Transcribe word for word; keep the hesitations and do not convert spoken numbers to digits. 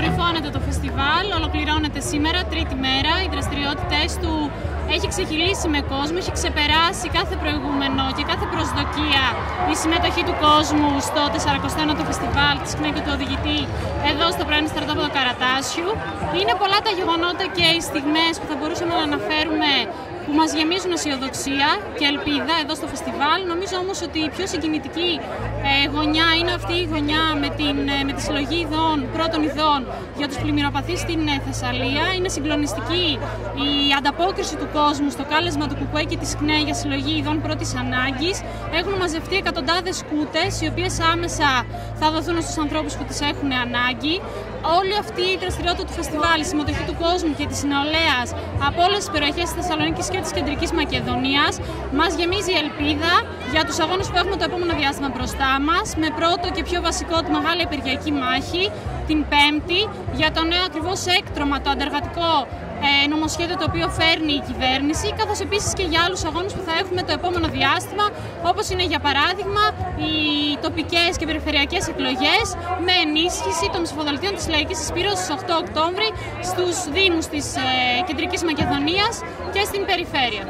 Κορυφώνεται το φεστιβάλ, ολοκληρώνεται σήμερα, τρίτη μέρα. Οι δραστηριότητες του έχει ξεχυλήσει με κόσμο, έχει ξεπεράσει κάθε προηγούμενο και κάθε προσδοκία η συμμετοχή του κόσμου στο σαρανταοστό ένατο φεστιβάλ της ΚΝΕ και του οδηγητή εδώ στο πρώην στρατόπεδο Καρατάσιου. Είναι πολλά τα γεγονότα και οι στιγμές που θα μπορούσαμε να αναφέρουμε που μας γεμίζουν αισιοδοξία και ελπίδα εδώ στο φεστιβάλ. Νομίζω όμως ότι η πιο συγκινητική ε, γωνιά είναι αυτή η γωνιά με, την, ε, με τη συλλογή ειδών, πρώτων ειδών για τους πλημμυροπαθείς στην ε, Θεσσαλία. Είναι συγκλονιστική η ανταπόκριση του κόσμου στο κάλεσμα του ΚΚΕ και της ΚΝΕ για συλλογή ειδών πρώτης ανάγκης. Έχουν μαζευτεί εκατοντάδες σκούτες, οι οποίες άμεσα θα δοθούν στους ανθρώπους που τις έχουν ανάγκη. Όλη αυτή η δραστηριότητα του φεστιβάλ, η συμμετοχή του κόσμου και της νεολαίας από όλες τις περιοχές της Θεσσαλονίκης και της Κεντρικής Μακεδονίας μας γεμίζει ελπίδα για τους αγώνες που έχουμε το επόμενο διάστημα μπροστά μας, με πρώτο και πιο βασικό τη μεγάλη απεργιακή μάχη την Πέμπτη για το νέο ακριβώς έκτρωμα, το αντεργατικό ε, νομοσχέδιο το οποίο φέρνει η κυβέρνηση, καθώς επίσης και για άλλους αγώνες που θα έχουμε το επόμενο διάστημα, όπως είναι για παράδειγμα οι τοπικές και περιφερειακές εκλογές με ενίσχυση των ψηφοδελτίων της Λαϊκής Συσπήρωσης στις οκτώ Οκτώβρη στους Δήμους της ε, Κεντρικής Μακεδονίας και στην περιφέρεια.